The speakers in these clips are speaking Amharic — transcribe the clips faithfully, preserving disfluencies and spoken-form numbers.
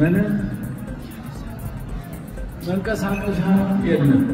ምንም መንቀሳቀሻ የለም።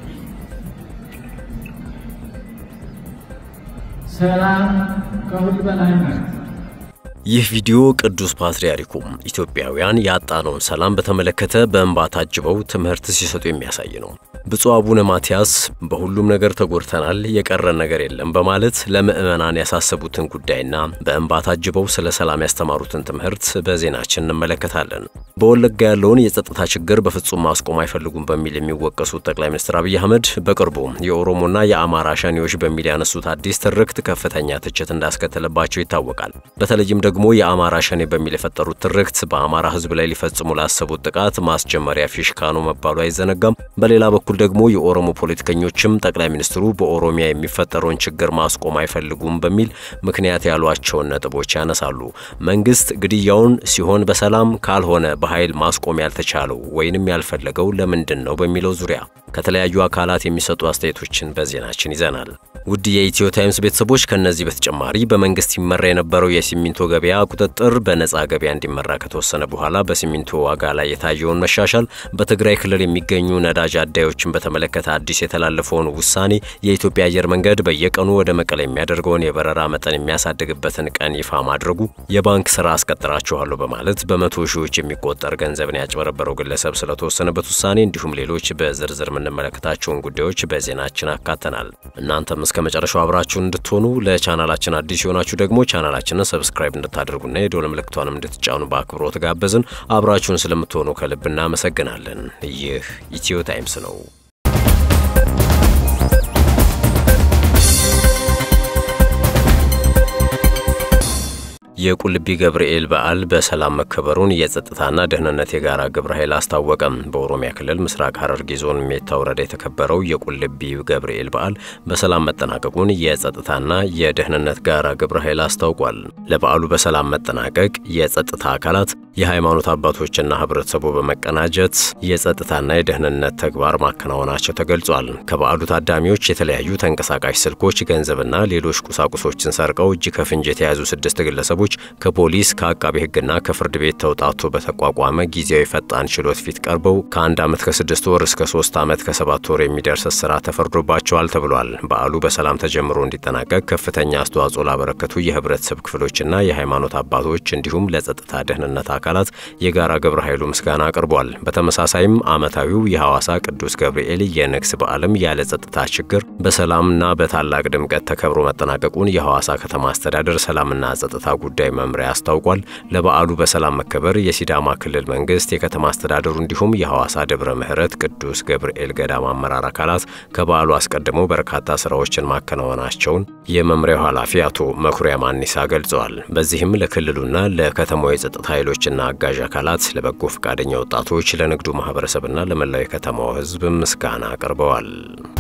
ሰላም ከሁሉ በላይ ነው። ይህ ቪዲዮ ቅዱስ ፓትርያርኩ ኢትዮጵያውያን ያጣነውን ሰላም በተመለከተ በእንባ ታጅበው ትምህርት ሲሰጡ የሚያሳይ ነው። ብፁዕ አቡነ ማትያስ በሁሉም ነገር ተጎድተናል የቀረ ነገር የለም በማለት ለምእመናን ያሳሰቡትን ጉዳይና በእንባ ታጅበው ስለ ሰላም ያስተማሩትን ትምህርት በዜናችን እንመለከታለን። በወለጋ ያለውን የጸጥታ ችግር በፍጹም ማስቆም አይፈልጉም በሚል የሚወቀሱት ጠቅላይ ሚኒስትር አብይ አህመድ በቅርቡ የኦሮሞና የአማራ ሸኔዎች በሚል ያነሱት አዲስ ትርክት ከፍተኛ ትችት እንዳስከተለባቸው ይታወቃል። በተለይም ደግሞ የአማራ ሸኔ በሚል የፈጠሩት ትርክት በአማራ ሕዝብ ላይ ሊፈጽሙ ላሰቡት ጥቃት ማስጀመሪያ ፊሽካ ነው መባሉ አይዘነጋም። በሌላ በኩል ደግሞ የኦሮሞ ፖለቲከኞችም ጠቅላይ ሚኒስትሩ በኦሮሚያ የሚፈጠረውን ችግር ማስቆም አይፈልጉም በሚል ምክንያት ያሏቸውን ነጥቦች ያነሳሉ። መንግስት ግድያውን ሲሆን በሰላም ካልሆነ በኃይል ማስቆም ያልተቻለው ወይንም ያልፈለገው ለምንድን ነው በሚለው ዙሪያ ከተለያዩ አካላት የሚሰጡ አስተያየቶችን በዜናችን ይዘናል። ውድ የኢትዮ ታይምስ ቤተሰቦች ከነዚህ በተጨማሪ በመንግስት ይመራ የነበረው የሲሚንቶ ገበያ ቁጥጥር በነፃ ገበያ እንዲመራ ከተወሰነ በኋላ በሲሚንቶ ዋጋ ላይ የታየውን መሻሻል፣ በትግራይ ክልል የሚገኙ ነዳጅ አዳዮችን በተመለከተ አዲስ የተላለፈውን ውሳኔ፣ የኢትዮጵያ አየር መንገድ በየቀኑ ወደ መቀሌ የሚያደርገውን የበረራ መጠን የሚያሳድግበትን ቀን ይፋ ማድረጉ፣ የባንክ ስራ አስቀጥራቸዋለሁ በማለት በመቶ ሺዎች የሚቆጠር ገንዘብን ያጭበረበረው ግለሰብ ስለተወሰነበት ውሳኔ እንዲሁም ሌሎች በዝርዝር የምንመለከታቸውን ጉዳዮች በዜናችን አካተናል። እናንተም እስከ መጨረሻው አብራችሁን እንድትሆኑ ለቻናላችን አዲስ የሆናችሁ ደግሞ ቻናላችንን ሰብስክራይብ እንድታደርጉና የደወል ምልክቷንም እንድትጫኑ በአክብሮት ጋበዝን። አብራችሁን ስለምትሆኑ ከልብ እናመሰግናለን። ይህ ኢትዮ ታይምስ ነው። የቁልቢ ገብርኤል በዓል በሰላም መከበሩን የጸጥታና ደህንነት የጋራ ግብረ ኃይል አስታወቀም። በኦሮሚያ ክልል ምስራቅ ሐረርጌ ዞን ሜታ ወረዳ የተከበረው የቁልቢ ገብርኤል በዓል በሰላም መጠናቀቁን የጸጥታና የደህንነት ጋራ ግብረ ኃይል አስታውቋል። ለበዓሉ በሰላም መጠናቀቅ የጸጥታ አካላት፣ የሃይማኖት አባቶችና ህብረተሰቡ በመቀናጀት የጸጥታና የደህንነት ተግባር ማከናወናቸው ተገልጿል። ከበዓሉ ታዳሚዎች የተለያዩ ተንቀሳቃሽ ስልኮች፣ ገንዘብና ሌሎች ቁሳቁሶችን ሰርቀው እጅ ከፍንጅ የተያዙ ስድስት ግለሰቦች ከፖሊስ ከአቃቤ ህግና ከፍርድ ቤት ተውጣቶ በተቋቋመ ጊዜያዊ ፈጣን ችሎት ፊት ቀርበው ከአንድ ዓመት ከስድስት ወር እስከ ሶስት ዓመት ከሰባት ወር የሚደርስ እስራት ተፈርዶባቸዋል ተብሏል። በዓሉ በሰላም ተጀምሮ እንዲጠናቀቅ ከፍተኛ አስተዋጽኦ ላበረከቱ የህብረተሰብ ክፍሎችና የሃይማኖት አባቶች እንዲሁም ለጸጥታ ደህንነት አካላት የጋራ ግብረ ኃይሉ ምስጋና አቅርቧል። በተመሳሳይም ዓመታዊው የሐዋሳ ቅዱስ ገብርኤል የንግስ በዓልም ያለ ጸጥታ ችግር በሰላምና በታላቅ ድምቀት ተከብሮ መጠናቀቁን የሐዋሳ ከተማ አስተዳደር ሰላምና ጸጥታ ጉዳይ መምሪያ አስታውቋል። ለበዓሉ በሰላም መከበር የሲዳማ ክልል መንግስት፣ የከተማ አስተዳደሩ እንዲሁም የሐዋሳ ደብረ ምህረት ቅዱስ ገብርኤል ገዳም አመራር አካላት ከበዓሉ አስቀድመው በርካታ ስራዎችን ማከናወናቸውን የመምሪያው ኃላፊ አቶ መኩሪያ ማኒሳ ገልጸዋል። በዚህም ለክልሉና ለከተማው የጸጥታ ኃይሎችና አጋዥ አካላት፣ ለበጎ ፈቃደኛ ወጣቶች፣ ለንግዱ ማህበረሰብና ለመላው የከተማው ህዝብ ምስጋና አቅርበዋል።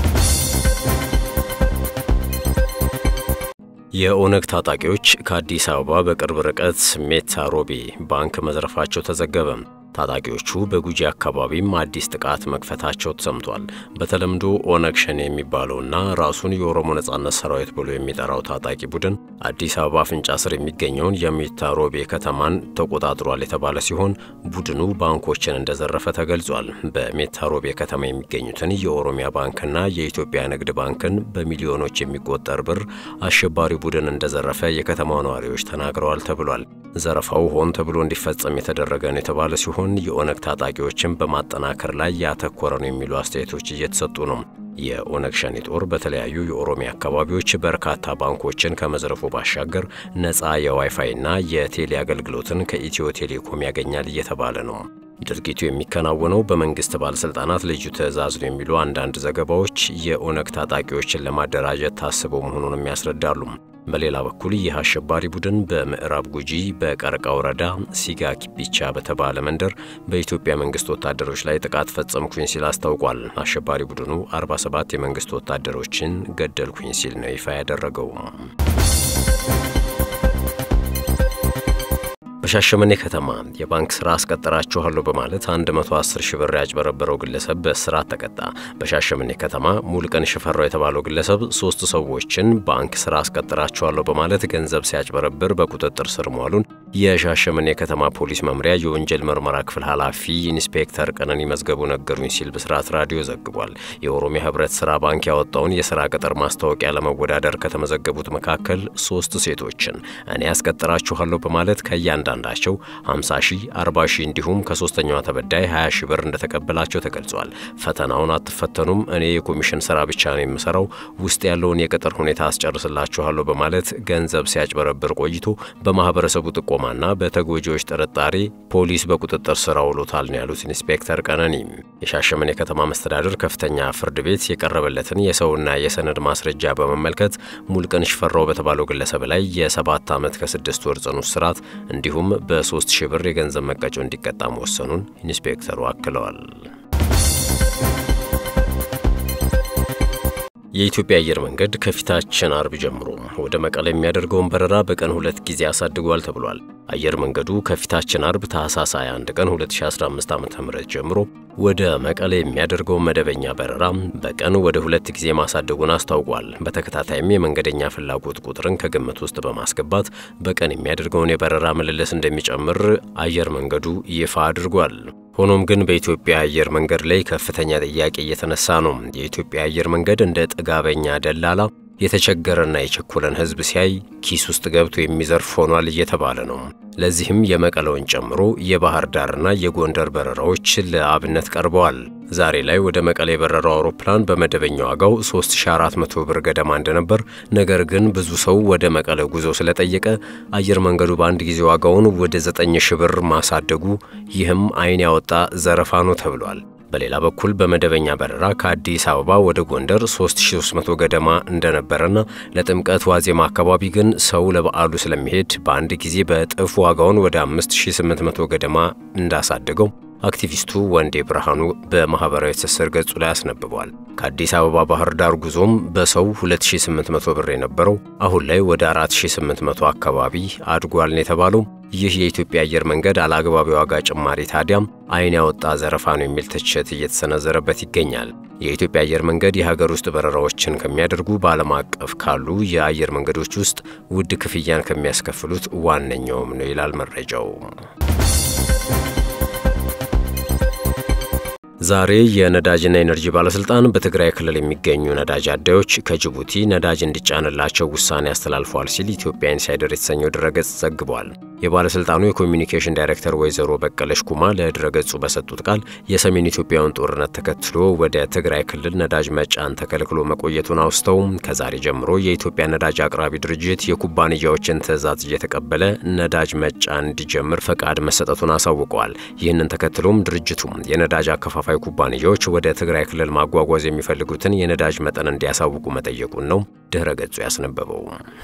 የኦነግ ታጣቂዎች ከአዲስ አበባ በቅርብ ርቀት ሜታ ሮቢ ባንክ መዝረፋቸው ተዘገበ። ታጣቂዎቹ በጉጂ አካባቢም አዲስ ጥቃት መክፈታቸው ተሰምቷል። በተለምዶ ኦነግ ሸኔ የሚባለውና ራሱን የኦሮሞ ነጻነት ሰራዊት ብሎ የሚጠራው ታጣቂ ቡድን አዲስ አበባ አፍንጫ ስር የሚገኘውን የሜታ ሮቢ ከተማን ተቆጣጥሯል የተባለ ሲሆን ቡድኑ ባንኮችን እንደዘረፈ ተገልጿል። በሜታ ሮቢ ከተማ የሚገኙትን የኦሮሚያ ባንክና የኢትዮጵያ ንግድ ባንክን በሚሊዮኖች የሚቆጠር ብር አሸባሪ ቡድን እንደዘረፈ የከተማው ነዋሪዎች ተናግረዋል ተብሏል። ዘረፋው ሆን ተብሎ እንዲፈጸም የተደረገ ነው የተባለ ሲሆን የኦነግ ታጣቂዎችን በማጠናከር ላይ ያተኮረ ነው የሚሉ አስተያየቶች እየተሰጡ ነው። የኦነግ ሸኔ ጦር በተለያዩ የኦሮሚያ አካባቢዎች በርካታ ባንኮችን ከመዝረፉ ባሻገር ነፃ የዋይፋይና የቴሌ አገልግሎትን ከኢትዮ ቴሌኮም ያገኛል እየተባለ ነው። ድርጊቱ የሚከናወነው በመንግስት ባለስልጣናት ልዩ ትዕዛዝ ነው የሚሉ አንዳንድ ዘገባዎች የኦነግ ታጣቂዎችን ለማደራጀት ታስበው መሆኑን ያስረዳሉ። በሌላ በኩል ይህ አሸባሪ ቡድን በምዕራብ ጉጂ በቀርቃ ወረዳ ሲጋ ኪቢቻ በተባለ መንደር በኢትዮጵያ መንግስት ወታደሮች ላይ ጥቃት ፈጸምኩኝ ሲል አስታውቋል። አሸባሪ ቡድኑ አርባ ሰባት የመንግስት ወታደሮችን ገደልኩኝ ሲል ነው ይፋ ያደረገው። በሻሸመኔ ከተማ የባንክ ስራ አስቀጥራችኋለሁ በማለት መቶ አስር ሺህ ብር ያጭበረበረው ግለሰብ በእስራት ተቀጣ። በሻሸመኔ ከተማ ሙሉቀን ሽፈራው የተባለው ግለሰብ ሶስት ሰዎችን ባንክ ስራ አስቀጥራችኋለሁ በማለት ገንዘብ ሲያጭበረብር በቁጥጥር ስር መዋሉን የሻሸመኔ ከተማ ፖሊስ መምሪያ የወንጀል ምርመራ ክፍል ኃላፊ ኢንስፔክተር ቀነኒ መዝገቡ ነገሩኝ ሲል ብስራት ራዲዮ ዘግቧል። የኦሮሚያ ህብረት ስራ ባንክ ያወጣውን የስራ ቅጥር ማስታወቂያ ለመወዳደር ከተመዘገቡት መካከል ሶስት ሴቶችን እኔ አስቀጥራችኋለሁ በማለት ከያንዳንዳቸው ሃምሳ ሺህ አርባ ሺህ እንዲሁም ከሶስተኛዋ ተበዳይ ሃያ ሺህ ብር እንደተቀበላቸው ተገልጿል። ፈተናውን አትፈተኑም፣ እኔ የኮሚሽን ስራ ብቻ ነው የምሰራው፣ ውስጥ ያለውን የቅጥር ሁኔታ አስጨርስላችኋለሁ በማለት ገንዘብ ሲያጭበረብር ቆይቶ በማህበረሰቡ ጥቆማና በተጎጂዎች ጥርጣሬ ፖሊስ በቁጥጥር ስር አውሎታል ነው ያሉት ኢንስፔክተር ቀነኒ። የሻሸመኔ ከተማ መስተዳድር ከፍተኛ ፍርድ ቤት የቀረበለትን የሰውና የሰነድ ማስረጃ በመመልከት ሙሉቀን ሽፈራው በተባለው ግለሰብ ላይ የሰባት ዓመት ከስድስት ወር ጽኑ እስራት እንዲሁም በሶስት ሺህ ብር የገንዘብ መቀጮ እንዲቀጣ መወሰኑን ኢንስፔክተሩ አክለዋል። የኢትዮጵያ አየር መንገድ ከፊታችን አርብ ጀምሮ ወደ መቀሌ የሚያደርገውን በረራ በቀን ሁለት ጊዜ አሳድጓል ተብሏል። አየር መንገዱ ከፊታችን አርብ ታህሳስ ሃያ አንድ ቀን ሁለት ሺህ አስራ አምስት ዓመተ ምህረት ጀምሮ ወደ መቀሌ የሚያደርገው መደበኛ በረራ በቀን ወደ ሁለት ጊዜ ማሳደጉን አስታውቋል። በተከታታይም የመንገደኛ ፍላጎት ቁጥርን ከግምት ውስጥ በማስገባት በቀን የሚያደርገውን የበረራ ምልልስ እንደሚጨምር አየር መንገዱ ይፋ አድርጓል። ሆኖም ግን በኢትዮጵያ አየር መንገድ ላይ ከፍተኛ ጥያቄ እየተነሳ ነው። የኢትዮጵያ አየር መንገድ እንደ ጥጋበኛ ደላላ የተቸገረና የቸኮለን ህዝብ ሲያይ ኪስ ውስጥ ገብቶ የሚዘርፍ ሆኗል እየተባለ ነው። ለዚህም የመቀለውን ጨምሮ የባህር ዳርና የጎንደር በረራዎች ለአብነት ቀርበዋል። ዛሬ ላይ ወደ መቀሌ የበረራው አውሮፕላን በመደበኛ ዋጋው ሶስት ሺህ አራት መቶ ብር ገደማ እንደነበር፣ ነገር ግን ብዙ ሰው ወደ መቀሌ ጉዞ ስለጠየቀ አየር መንገዱ በአንድ ጊዜ ዋጋውን ወደ ዘጠኝ ሺህ ብር ማሳደጉ ይህም አይን ያወጣ ዘረፋ ነው ተብሏል። በሌላ በኩል በመደበኛ በረራ ከአዲስ አበባ ወደ ጎንደር ሶስት ሺህ ሶስት መቶ ገደማ እንደነበረና ለጥምቀት ዋዜማ አካባቢ ግን ሰው ለበዓሉ ስለሚሄድ በአንድ ጊዜ በእጥፍ ዋጋውን ወደ አምስት ሺህ ስምንት መቶ ገደማ እንዳሳደገው አክቲቪስቱ ወንዴ ብርሃኑ በማህበራዊ ትስስር ገጹ ላይ አስነብቧል። ከአዲስ አበባ ባህር ዳር ጉዞም በሰው ሁለት ሺህ ስምንት መቶ ብር የነበረው አሁን ላይ ወደ አራት ሺህ ስምንት መቶ አካባቢ አድጓል ነው የተባለው። ይህ የኢትዮጵያ አየር መንገድ አላግባብ ዋጋ ጭማሪ ታዲያም አይን ያወጣ ዘረፋ ነው የሚል ትችት እየተሰነዘረበት ይገኛል። የኢትዮጵያ አየር መንገድ የሀገር ውስጥ በረራዎችን ከሚያደርጉ በዓለም አቀፍ ካሉ የአየር መንገዶች ውስጥ ውድ ክፍያን ከሚያስከፍሉት ዋነኛውም ነው ይላል መረጃው። ዛሬ የነዳጅና ኤነርጂ ባለስልጣን በትግራይ ክልል የሚገኙ ነዳጅ አዳዮች ከጅቡቲ ነዳጅ እንዲጫንላቸው ውሳኔ አስተላልፈዋል ሲል ኢትዮጵያ ኢንሳይደር የተሰኘው ድረገጽ ዘግቧል። የባለስልጣኑ የኮሚኒኬሽን ዳይሬክተር ወይዘሮ በቀለሽ ኩማ ለድረገጹ በሰጡት ቃል የሰሜን ኢትዮጵያውን ጦርነት ተከትሎ ወደ ትግራይ ክልል ነዳጅ መጫን ተከልክሎ መቆየቱን አውስተው ከዛሬ ጀምሮ የኢትዮጵያ ነዳጅ አቅራቢ ድርጅት የኩባንያዎችን ትዕዛዝ እየተቀበለ ነዳጅ መጫን እንዲጀምር ፈቃድ መሰጠቱን አሳውቀዋል። ይህንን ተከትሎም ድርጅቱ የነዳጅ አከፋፋይ ኩባንያዎች ወደ ትግራይ ክልል ማጓጓዝ የሚፈልጉትን የነዳጅ መጠን እንዲያሳውቁ መጠየቁን ነው ድረገጹ ያስነበበው።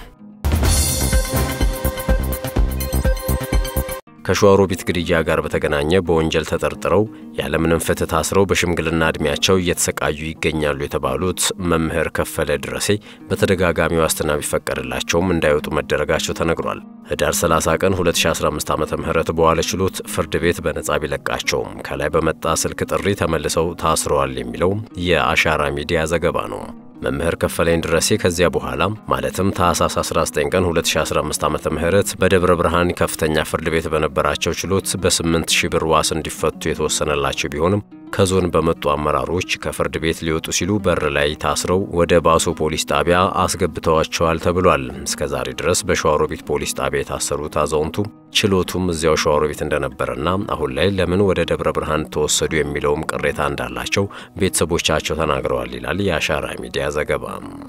ከሸዋሮቢት ግድያ ጋር በተገናኘ በወንጀል ተጠርጥረው ያለምንም ፍትህ ታስረው በሽምግልና እድሜያቸው እየተሰቃዩ ይገኛሉ የተባሉት መምህር ከፈለ ድረሴ በተደጋጋሚ ዋስትና ቢፈቀድላቸውም እንዳይወጡ መደረጋቸው ተነግሯል። ህዳር ሰላሳ ቀን ሁለት ሺህ አስራ አምስት ዓመተ ምህረት በዋለ ችሎት ፍርድ ቤት በነጻ ቢለቃቸውም ከላይ በመጣ ስልክ ጥሪ ተመልሰው ታስረዋል የሚለው የአሻራ ሚዲያ ዘገባ ነው። መምህር ከፈለኝ ድረሴ ከዚያ በኋላ ማለትም ታህሳስ አስራ ዘጠኝ ቀን ሁለት ሺህ አስራ አምስት ዓመተ ምህረት በደብረ ብርሃን ከፍተኛ ፍርድ ቤት በነበራቸው ችሎት በስምንት ሺህ ብር ዋስ እንዲፈቱ የተወሰነላቸው ቢሆንም ከዞን በመጡ አመራሮች ከፍርድ ቤት ሊወጡ ሲሉ በር ላይ ታስረው ወደ ባሶ ፖሊስ ጣቢያ አስገብተዋቸዋል ተብሏል። እስከዛሬ ድረስ በሸዋሮቢት ፖሊስ ጣቢያ የታሰሩት አዛውንቱ ችሎቱም እዚያው ሸዋሮቢት እንደነበረና አሁን ላይ ለምን ወደ ደብረ ብርሃን ተወሰዱ የሚለውም ቅሬታ እንዳላቸው ቤተሰቦቻቸው ተናግረዋል ይላል የአሻራ ሚዲያ ዘገባ።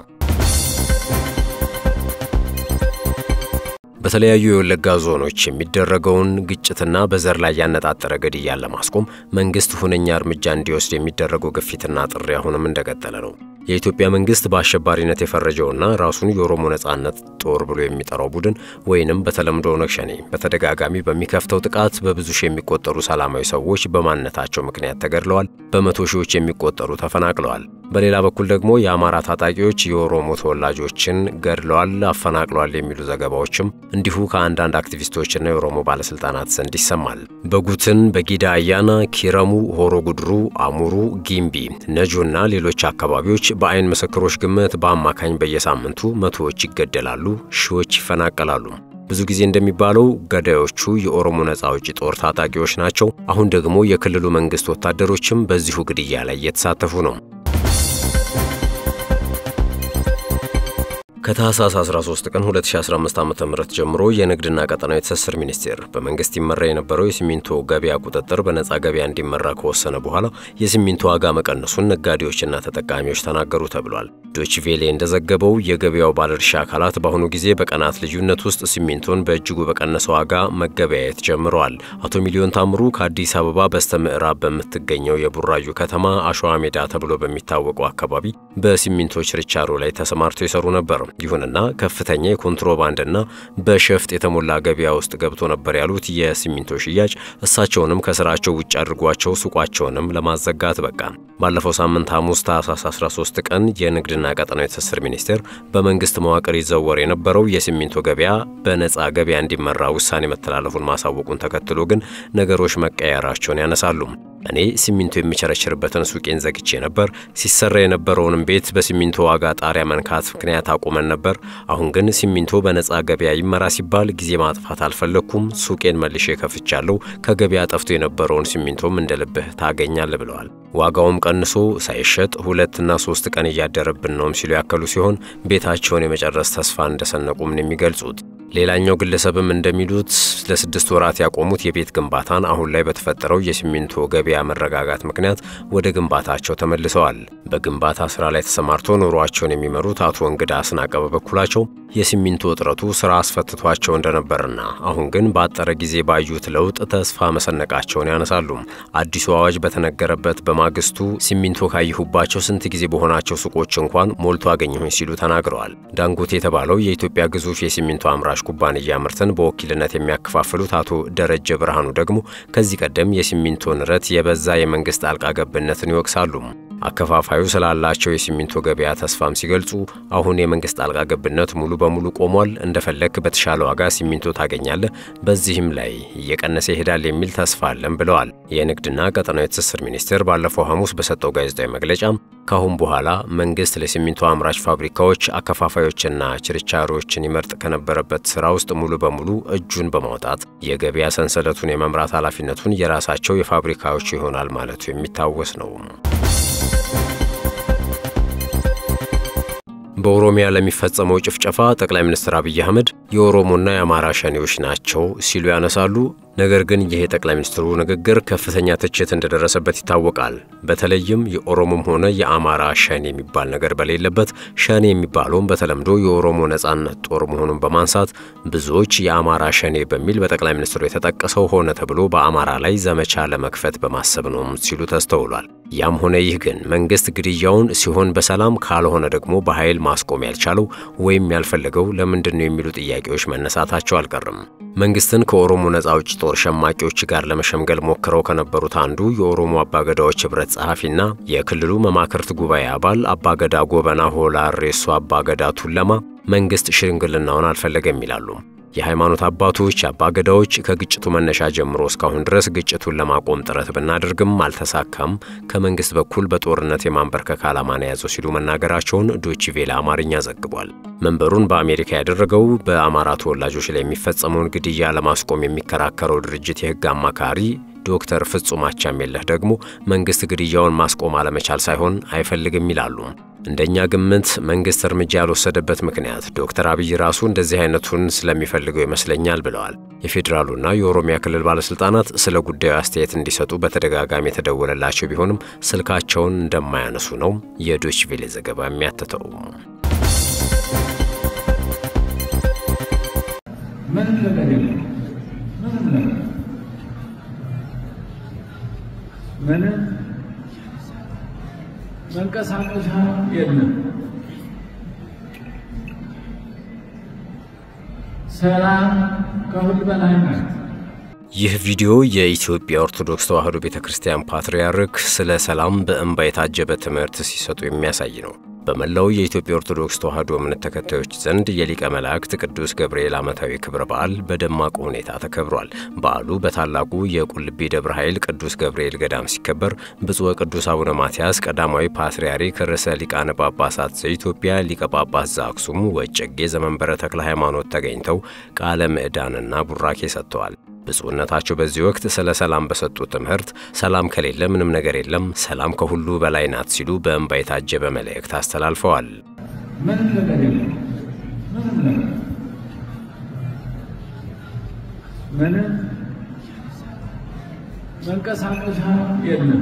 በተለያዩ የወለጋ ዞኖች የሚደረገውን ግጭትና በዘር ላይ ያነጣጠረ ግድያ ለማስቆም መንግስት ሁነኛ እርምጃ እንዲወስድ የሚደረገው ግፊትና ጥሪ አሁንም እንደቀጠለ ነው። የኢትዮጵያ መንግስት በአሸባሪነት የፈረጀውና ራሱን የኦሮሞ ነጻነት ጦር ብሎ የሚጠራው ቡድን ወይንም በተለምዶ ኦነግ ሸኔ በተደጋጋሚ በሚከፍተው ጥቃት በብዙ ሺህ የሚቆጠሩ ሰላማዊ ሰዎች በማንነታቸው ምክንያት ተገድለዋል፣ በመቶ ሺዎች የሚቆጠሩ ተፈናቅለዋል። በሌላ በኩል ደግሞ የአማራ ታጣቂዎች የኦሮሞ ተወላጆችን ገድለዋል፣ አፈናቅለዋል የሚሉ ዘገባዎችም እንዲሁ ከአንዳንድ አክቲቪስቶችና የኦሮሞ ባለስልጣናት ዘንድ ይሰማል። በጉትን፣ በጊዳ አያና፣ ኪረሙ፣ ሆሮ ጉድሩ፣ አሙሩ፣ ጊምቢ፣ ነጆና ሌሎች አካባቢዎች በአይን ምስክሮች ግምት በአማካኝ በየሳምንቱ መቶዎች ይገደላሉ፣ ሺዎች ይፈናቀላሉ። ብዙ ጊዜ እንደሚባለው ገዳዮቹ የኦሮሞ ነጻ አውጪ ጦር ታጣቂዎች ናቸው። አሁን ደግሞ የክልሉ መንግስት ወታደሮችም በዚሁ ግድያ ላይ እየተሳተፉ ነው። ከታህሳስ አስራ ሶስት ቀን ሁለት ሺህ አስራ አምስት ዓመተ ምህረት ጀምሮ የንግድና ቀጠናዊ ትስስር ሚኒስቴር በመንግስት ይመራ የነበረው የሲሚንቶ ገበያ ቁጥጥር በነጻ ገበያ እንዲመራ ከወሰነ በኋላ የሲሚንቶ ዋጋ መቀነሱን ነጋዴዎችና ተጠቃሚዎች ተናገሩ ተብሏል። ዶችቬሌ እንደዘገበው የገበያው ባለድርሻ አካላት በአሁኑ ጊዜ በቀናት ልዩነት ውስጥ ሲሚንቶን በእጅጉ በቀነሰ ዋጋ መገበያየት ጀምረዋል። አቶ ሚሊዮን ታምሩ ከአዲስ አበባ በስተምዕራብ በምትገኘው የቡራዩ ከተማ አሸዋ ሜዳ ተብሎ በሚታወቀው አካባቢ በሲሚንቶ ችርቻሮ ላይ ተሰማርተው ይሰሩ ነበር። ይሁንና ከፍተኛ የኮንትሮባንድና በሸፍጥ የተሞላ ገበያ ውስጥ ገብቶ ነበር ያሉት የሲሚንቶ ሽያጭ እሳቸውንም ከስራቸው ውጭ አድርጓቸው ሱቃቸውንም ለማዘጋት በቃ። ባለፈው ሳምንት ሐሙስ ታህሳስ አስራ ሶስት ቀን የንግድና ቀጠናዊ ትስስር ሚኒስቴር በመንግስት መዋቅር ይዘወር የነበረው የሲሚንቶ ገበያ በነጻ ገበያ እንዲመራ ውሳኔ መተላለፉን ማሳወቁን ተከትሎ ግን ነገሮች መቀየራቸውን ያነሳሉ። እኔ ሲሚንቶ የሚቸረችርበትን ሱቄን ዘግቼ ነበር። ሲሰራ የነበረውን ቤት በሲሚንቶ ዋጋ ጣሪያ መንካት ምክንያት አቁመን ነበር። አሁን ግን ሲሚንቶ በነጻ ገበያ ይመራ ሲባል ጊዜ ማጥፋት አልፈለኩም። ሱቄን መልሼ ከፍቻለሁ። ከገበያ ጠፍቶ የነበረውን ሲሚንቶም እንደልብህ ታገኛለህ ብለዋል። ዋጋውም ቀንሶ ሳይሸጥ ሁለት እና ሶስት ቀን እያደረብን ነው ሲሉ ያከሉ ሲሆን ቤታቸውን የመጨረስ ተስፋ እንደሰነቁም ነው የሚገልጹት። ሌላኛው ግለሰብም እንደሚሉት ለስድስት ወራት ያቆሙት የቤት ግንባታን አሁን ላይ በተፈጠረው የሲሚንቶ ገበያ መረጋጋት ምክንያት ወደ ግንባታቸው ተመልሰዋል። በግንባታ ስራ ላይ ተሰማርተው ኑሯቸውን የሚመሩት አቶ እንግዳ አስናቀ በበኩላቸው የሲሚንቶ እጥረቱ ስራ አስፈትቷቸው እንደነበርና አሁን ግን ባጠረ ጊዜ ባዩት ለውጥ ተስፋ መሰነቃቸውን ያነሳሉ። አዲሱ አዋጅ በተነገረበት በማግስቱ ሲሚንቶ ካይሁባቸው ስንት ጊዜ በሆናቸው ሱቆች እንኳን ሞልቶ አገኘሁኝ ሲሉ ተናግረዋል። ዳንጎቴ የተባለው የኢትዮጵያ ግዙፍ የሲሚንቶ አምራች ኩባንያ ምርትን በወኪልነት የሚያከፋፍሉት አቶ ደረጀ ብርሃኑ ደግሞ ከዚህ ቀደም የሲሚንቶ ንረት የበዛ የመንግስት ጣልቃ ገብነትን ይወቅሳሉ። አከፋፋዩ ስላላቸው የሲሚንቶ ገበያ ተስፋም ሲገልጹ አሁን የመንግስት ጣልቃ ገብነት ሙሉ በሙሉ ቆሟል፣ እንደፈለክ በተሻለ ዋጋ ሲሚንቶ ታገኛለህ፣ በዚህም ላይ እየቀነሰ ይሄዳል የሚል ተስፋ አለን ብለዋል። የንግድና ቀጠናዊ ትስስር ሚኒስቴር ባለፈው ሐሙስ በሰጠው ጋዜጣዊ መግለጫ ካሁን በኋላ መንግስት ለሲሚንቶ አምራች ፋብሪካዎች አከፋፋዮችና ችርቻሮችን ይመርጥ ከነበረበት ስራ ውስጥ ሙሉ በሙሉ እጁን በማውጣት የገበያ ሰንሰለቱን የመምራት ኃላፊነቱን የራሳቸው የፋብሪካዎች ይሆናል ማለቱ የሚታወስ ነው። በኦሮሚያ ለሚፈጸመው ጭፍጨፋ ጠቅላይ ሚኒስትር አብይ አህመድ የኦሮሞና የአማራ ሸኔዎች ናቸው ሲሉ ያነሳሉ። ነገር ግን ይሄ ጠቅላይ ሚኒስትሩ ንግግር ከፍተኛ ትችት እንደደረሰበት ይታወቃል። በተለይም የኦሮሞም ሆነ የአማራ ሸኔ የሚባል ነገር በሌለበት ሸኔ የሚባለውም በተለምዶ የኦሮሞ ነጻነት ጦር መሆኑን በማንሳት ብዙዎች የአማራ ሸኔ በሚል በጠቅላይ ሚኒስትሩ የተጠቀሰው ሆነ ተብሎ በአማራ ላይ ዘመቻ ለመክፈት በማሰብ ነው ሲሉ ተስተውሏል። ያም ሆነ ይህ ግን መንግስት ግድያውን ሲሆን በሰላም ካልሆነ ደግሞ በኃይል ማስቆም ያልቻለው ወይም ያልፈለገው ለምንድነው የሚሉ ጥያቄዎች መነሳታቸው አልቀርም። መንግስትን ከኦሮሞ ነጻ አውጪ ጦር ሸማቂዎች ጋር ለመሸምገል ሞክረው ከነበሩት አንዱ የኦሮሞ አባገዳዎች ህብረት ጸሐፊና የክልሉ መማክርት ጉባኤ አባል አባገዳ ጎበና ሆላ ሬሶ አባገዳ ቱለማ መንግስት ሽምግልናውን አልፈለገም ይላሉ። የሃይማኖት አባቶች አባገዳዎች ከግጭቱ መነሻ ጀምሮ እስካሁን ድረስ ግጭቱን ለማቆም ጥረት ብናደርግም አልተሳካም፣ ከመንግስት በኩል በጦርነት የማንበርከክ ዓላማን ያዘው ሲሉ መናገራቸውን ዶችቬለ አማርኛ ዘግቧል። መንበሩን በአሜሪካ ያደረገው በአማራ ተወላጆች ላይ የሚፈጸመውን ግድያ ለማስቆም የሚከራከረው ድርጅት የህግ አማካሪ ዶክተር ፍጹም አቻሜለህ ደግሞ መንግስት ግድያውን ማስቆም አለመቻል ሳይሆን አይፈልግም ይላሉ። እንደኛ ግምት መንግስት እርምጃ ያልወሰደበት ምክንያት ዶክተር አብይ ራሱ እንደዚህ አይነቱን ስለሚፈልገው ይመስለኛል ብለዋል። የፌዴራሉና የኦሮሚያ ክልል ባለስልጣናት ስለ ጉዳዩ አስተያየት እንዲሰጡ በተደጋጋሚ የተደወለላቸው ቢሆንም ስልካቸውን እንደማያነሱ ነው የዶችቬለ ዘገባ የሚያትተው። ምን ለገለ ምን ምን መንቀሳቀሻ የለም። ሰላም ከሁሉ በላይ ነው። ይህ ቪዲዮ የኢትዮጵያ ኦርቶዶክስ ተዋሕዶ ቤተክርስቲያን ፓትርያርክ ስለ ሰላም በእንባ የታጀበ ትምህርት ሲሰጡ የሚያሳይ ነው። በመላው የኢትዮጵያ ኦርቶዶክስ ተዋሕዶ እምነት ተከታዮች ዘንድ የሊቀ መላእክት ቅዱስ ገብርኤል ዓመታዊ ክብረ በዓል በደማቅ ሁኔታ ተከብሯል። በዓሉ በታላቁ የቁልቢ ደብረ ኃይል ቅዱስ ገብርኤል ገዳም ሲከበር ብፁዕ ቅዱስ አቡነ ማትያስ ቀዳማዊ ፓትርያርክ ርዕሰ ሊቃነ ጳጳሳት ዘኢትዮጵያ ሊቀ ጳጳስ ዘአክሱም ወዕጨጌ ዘመንበረ ተክለ ሃይማኖት ተገኝተው ቃለ ምዕዳንና ቡራኬ ሰጥተዋል። ብፁዕነታቸው በዚህ ወቅት ስለ ሰላም በሰጡት ትምህርት ሰላም ከሌለ ምንም ነገር የለም፣ ሰላም ከሁሉ በላይ ናት ሲሉ በእንባ የታጀበ መልእክት አስተላልፈዋል። ምንም ነገር የለም፣ ምንም ነገር ምንም መንቀሳቀሻ የለም።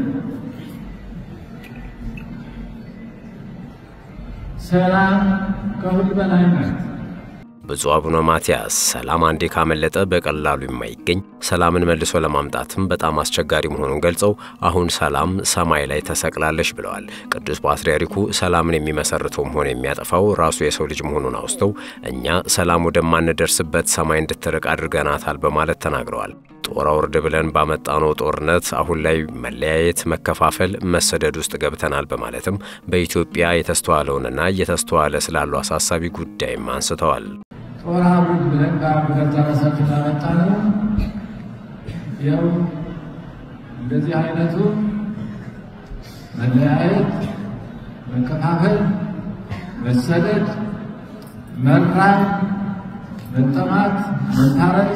ሰላም ከሁሉ በላይ ናት። ብፁዕ አቡነ ማትያስ ሰላም አንዴ ካመለጠ በቀላሉ የማይገኝ ሰላምን መልሶ ለማምጣትም በጣም አስቸጋሪ መሆኑን ገልጸው አሁን ሰላም ሰማይ ላይ ተሰቅላለች ብለዋል። ቅዱስ ፓትርያርኩ ሰላምን የሚመሰርተውም ሆነ የሚያጠፋው ራሱ የሰው ልጅ መሆኑን አውስተው እኛ ሰላም ወደማንደርስበት ሰማይ እንድትርቅ አድርገናታል በማለት ተናግረዋል። ጦር አውርድ ብለን ባመጣነው ጦርነት አሁን ላይ መለያየት፣ መከፋፈል፣ መሰደድ ውስጥ ገብተናል በማለትም በኢትዮጵያ የተስተዋለውንና እየተስተዋለ ስላለው አሳሳቢ ጉዳይም አንስተዋል። ጦር አውርድ ብለን ባመጣነው ባመጣነው ያው እንደዚህ አይነቱ መለያየት፣ መከፋፈል፣ መሰደድ፣ መራብ፣ መጠማት፣ መታረስ፣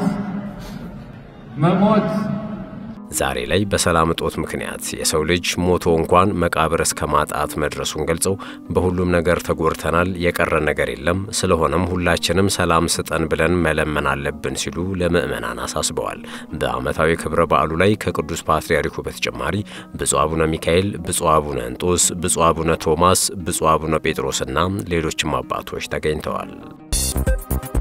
መሞት ዛሬ ላይ በሰላም እጦት ምክንያት የሰው ልጅ ሞቶ እንኳን መቃብር እስከ ማጣት መድረሱን ገልጸው በሁሉም ነገር ተጎርተናል፣ የቀረ ነገር የለም፣ ስለሆነም ሁላችንም ሰላም ስጠን ብለን መለመን አለብን ሲሉ ለምእመናን አሳስበዋል። በዓመታዊ ክብረ በዓሉ ላይ ከቅዱስ ፓትርያርኩ በተጨማሪ ብፁዕ አቡነ ሚካኤል፣ ብፁዕ አቡነ እንጦስ፣ ብፁዕ አቡነ ቶማስ፣ ብፁዕ አቡነ ጴጥሮስና ሌሎችም አባቶች ተገኝተዋል።